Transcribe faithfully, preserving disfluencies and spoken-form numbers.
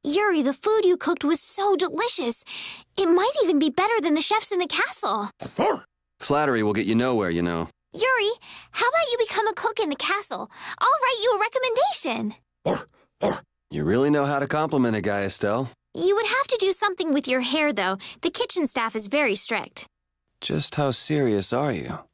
Yuri, the food you cooked was so delicious. It might even be better than the chefs in the castle. Flattery will get you nowhere, you know. Yuri, how about you become a cook in the castle? I'll write you a recommendation. You really know how to compliment a guy, Estelle. You would have to do something with your hair, though. The kitchen staff is very strict. Just how serious are you?